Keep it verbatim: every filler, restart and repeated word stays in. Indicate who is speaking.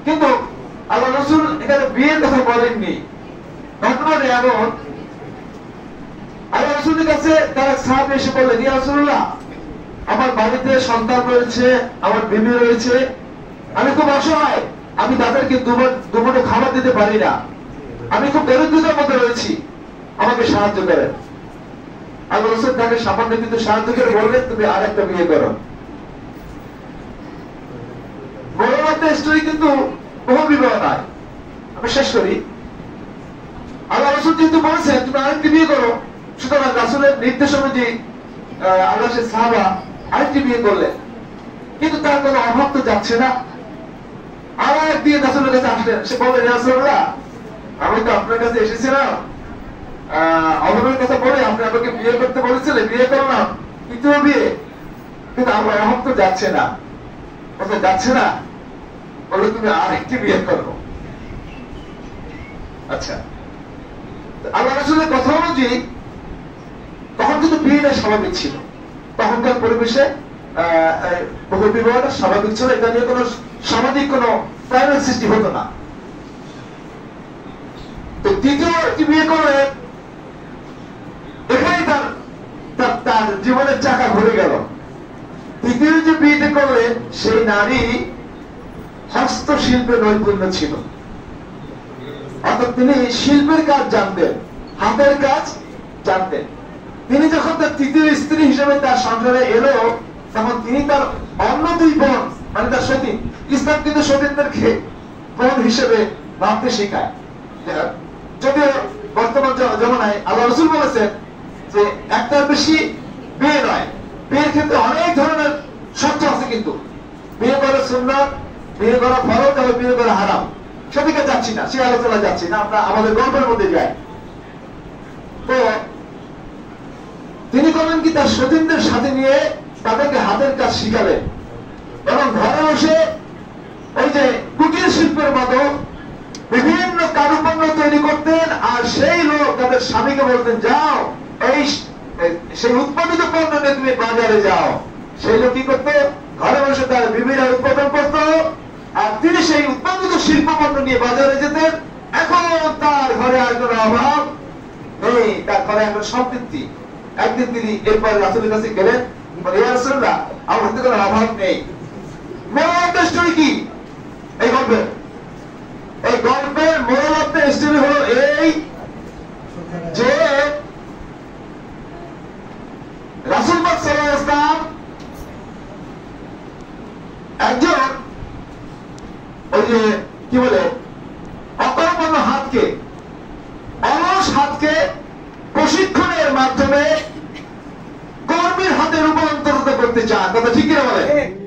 Speaker 1: কিন্তু আল্লাহ রাসূল এখানে বিয়ের কথা বলেননি। ঘটনাটা এমন, আল্লাহ রাসূলের কাছে তারা সাহাবী এসে বললেন, ইয়া রাসূলুল্লাহ, আমার বাড়িতে সন্তান রয়েছে, আমার বিবি রয়েছে, আমি খুব অসহায়, আমি তাদেরকে দুমুঠো খাবার দিতে পারি না, আমি খুব দরিদ্রতার মধ্যে রয়েছি, আমাকে সাহায্য করেন। আল্লাহ রাসূল তাকে সামান্য কিন্তু সাহায্য করে বললেন, তুমি আর একটা বিয়ে করো। বড় স্টোরি কিন্তু বহু বিবাহ নয়। আমি শেষ করি। আল্লাহ রাসূল যেহেতু বলেছেন তুমি আরেকটি বিয়ে করো, সুতরাং রাসূলের নির্দেশ অনুযায়ী আল্লাহ সে সাহাবা আরেকটি বিয়ে করলেন। কিন্তু তার কোনো অভাব তো যাচ্ছে না। আর এক দিয়ে রাসূলের কাছে আসলেন, সে বললেন, ইয়া রাসূলুল্লাহ, আমি তো আপনার কাছে এসেছিলাম অভাবের কথা বলে, আপনি আমাকে বিয়ে করতে বলেছিলেন, বিয়ে করলাম, তৃতীয় বিয়ে, কিন্তু আমার অভাব তো যাচ্ছে না। বলতে যাচ্ছে না, বলে তুমি আরেকটি বিয়ে করো। আচ্ছা, আল্লাহ রাসূলের কথা অনুযায়ী তখন কিন্তু বিয়েটা স্বাভাবিক ছিল, তখনকার পরিবেশে বহু বিবাহটা স্বাভাবিক ছিল, এটা নিয়ে কোনো সামাজিক কোনো প্রাইভেট সৃষ্টি হতো না। তো দ্বিতীয় একটি বিয়ে করে এখানেই তার তার জীবনের চাকা ঘুরে গেল। তৃতীয় যে বিয়েটা করলে সেই নারী হস্তশিল্পে নৈপুণ্য ছিল, অর্থাৎ তিনি শিল্পের কাজ জানতেন, হাতের কাজ জানতেন। তিনি যখন তার তৃতীয় স্ত্রী হিসেবে তার সংসারে এলো, তখন তিনি তার অন্য দুই বোন, মানে তার সতীন, ইসলাম কিন্তু সতীনদেরকে বোন হিসেবে ভাবতে শেখায়। যদিও বর্তমান জমানায় আল্লাহ রাসূল বলেছেন যে একটার বেশি বিয়ে নয়, বিয়ের ক্ষেত্রে অনেক ধরনের শর্ত আছে, কিন্তু বিয়ে করা সুন্নাত, বিয়ে করা ফরজ, তবে বিয়ে করা হারাম, সেদিকে যাচ্ছি না, সে আলোচনা যাচ্ছি না, আমরা আমাদের গল্পের মধ্যে যাই। তো তিনি করলেন কি, তার সতীনদের সাথে নিয়ে তাদেরকে হাতের কাজ শিখালেন এবং ঘরে বসে ওই যে কুটির শিল্পের মতো বিভিন্ন কারুপণ্য তৈরি করতেন, আর সেই লোক তাদের স্বামীকে বলতেন, যাও এই সেই উৎপাদিত পণ্য নিয়ে তুমি বাজারে যাও। সেই লোক কি করতো, ঘরে বসে তার বিভিন্ন উৎপাদন করতো, আর তিনি সেই উৎপাদিত শিল্প পণ্য নিয়ে বাজারে যেতেন। এখন তার ঘরে আর কোনো অভাব নেই, তার ঘরে এখন সমৃদ্ধি। একদিন তিনি এরপরে রাসূলের কাছে গেলেন, বলে, ইয়া রাসূলুল্লাহ, আমার হাতে কোনো অভাব নেই। মোরাল স্টোরি কি এই গল্পের? এই গল্পের মোরাল স্টোরি হলো এই যে রাসূল পাক সাল্লাল্লাহু আলাইহি ওয়াসাল্লাম একজন ওই যে কি বলে অকর্মণ্য হাতকে, অলস হাতকে প্রশিক্ষণের মাধ্যমে কর্মীর হাতে রূপান্তরিত করতে চান। কথা ঠিক কিনা বলে?